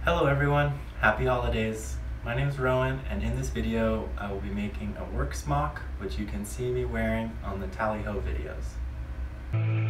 Hello everyone, happy holidays. My name is Rowan, and in this video I will be making a work smock, which you can see me wearing on the Tally Ho videos.